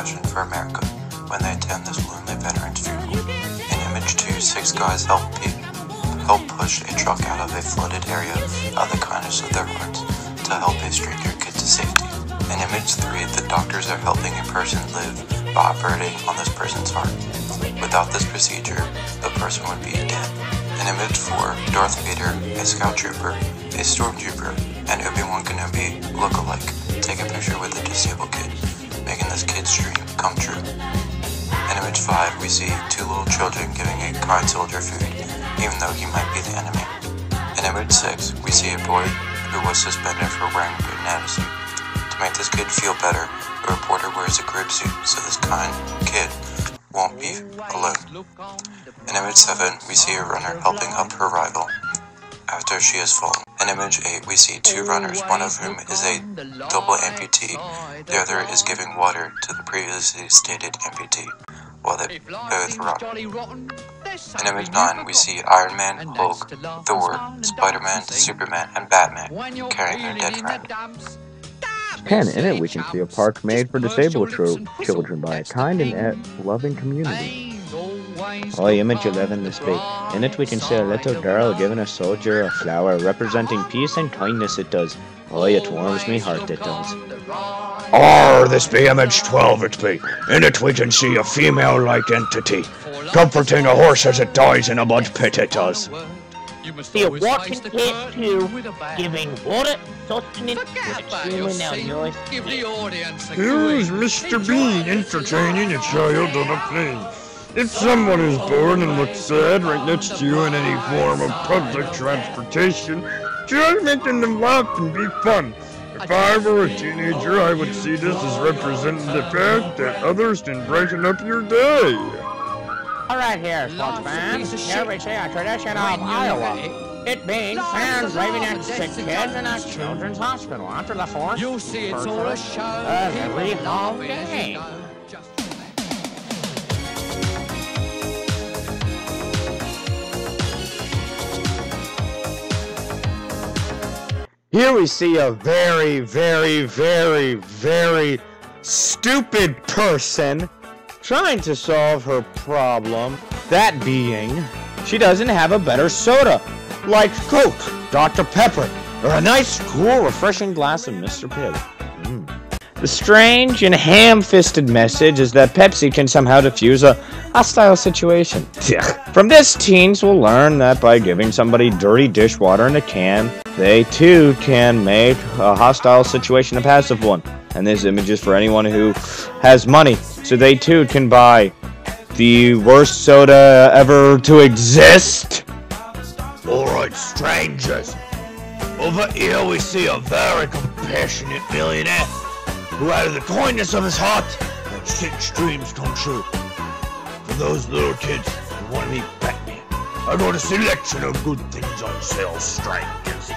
compassion for America when they attend this lonely veteran's funeral. In image 2, 6 guys help push a truck out of a flooded area out of the kindness of their hearts to help a stranger get to safety. In image 3, the doctors are helping a person live by operating on this person's heart. Without this procedure, the person would be dead. In image 4, Darth Vader, a scout trooper, a stormtrooper, and Obi-Wan Kenobi look-alike take a picture with a disabled kid, making this kid's dream come true. In image 5, we see 2 little children giving a kind soldier food, even though he might be the enemy. In image 6, we see a boy who was suspended for wearing a good attitude. To make this kid feel better, a reporter wears a crib suit so this kind kid won't be alone. In image 7, we see a runner helping up her rival after she has fallen. In image 8, we see 2 runners, one of whom is a double amputee, the other is giving water to the previously stated amputee, while they both run. In image 9, we see Iron Man, Hulk, Thor, Spider-Man, Superman, and Batman carrying their dead friend. And in it, we can see a park made for disabled children by a kind and loving community. Image 11 this big. In it we can see a little girl giving a soldier a flower representing peace and kindness it does. It warms me heart it does. This be image 12 it be. In it we can see a female-like entity comforting a horse as it dies in a mud pit it does. The walking it to giving water, sustenance to human now yours. Here's Mr. Bean entertaining a child on a plane. If someone is born and looks sad right next to you in any form of public transportation, try making them laugh and be fun. If I were a teenager, I would see this as representing the fact that others can brighten up your day. Alright here, spokesman. Here we see a tradition of Iowa. It being fans waving at sick kids in a children's hospital after the fourth. You'll see it's all a show every long day. Here we see a very, very, very, very stupid person trying to solve her problem. That being, she doesn't have a better soda, like Coke, Dr. Pepper, or a nice, cool, refreshing glass of Mr. Pibb. The strange and ham-fisted message is that Pepsi can somehow diffuse a hostile situation. From this, teens will learn that by giving somebody dirty dishwater in a can, they too can make a hostile situation a passive one. And this image is for anyone who has money, so they too can buy the worst soda ever to exist. Alright, strangers. Over here we see a very compassionate millionaire who out of the kindness of his heart makes kids' dreams come true. For those little kids who want to meet Batman, I got a selection of good things on sale, strangers.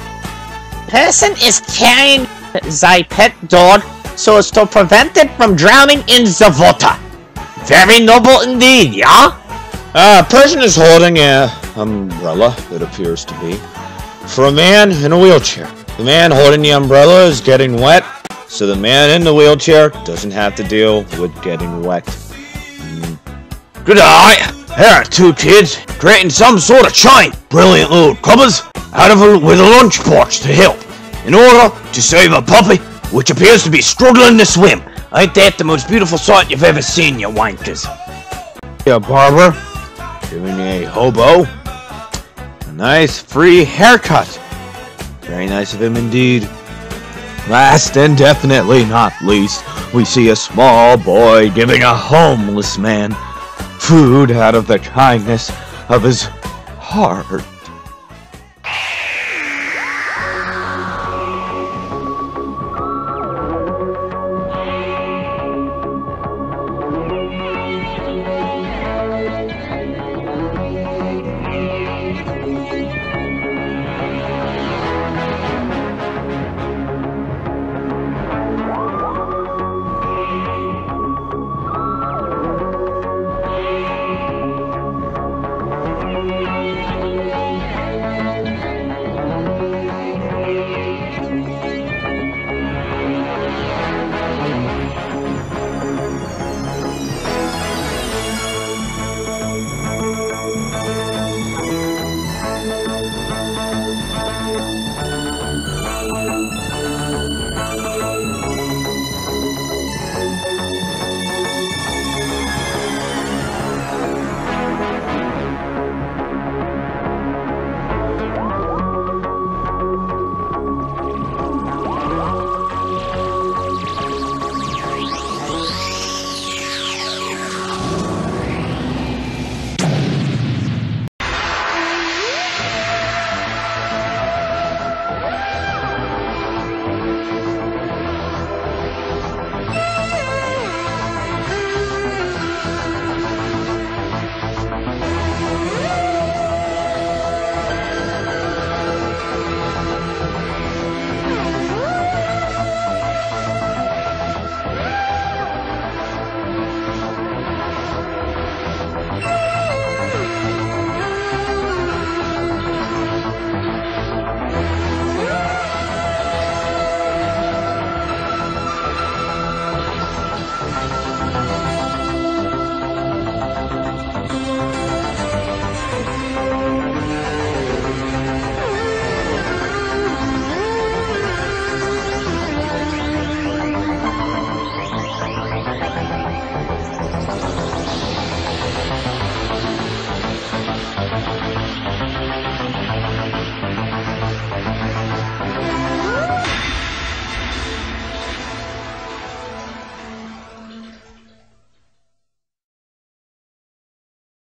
Person is carrying thy pet dog so as to prevent it from drowning in the water. Very noble indeed, yeah? A person is holding an umbrella, it appears to be, for a man in a wheelchair. The man holding the umbrella is getting wet, so the man in the wheelchair doesn't have to deal with getting wet. Good eye! Here are 2 kids creating some sort of chain. Brilliant little cubbers out of with a lunchbox to help in order to save a puppy which appears to be struggling to swim. Ain't that the most beautiful sight you've ever seen, you wankers? A barber giving a hobo a nice free haircut. Very nice of him indeed. Last and definitely not least, we see a small boy giving a homeless man food out of the kindness of his heart.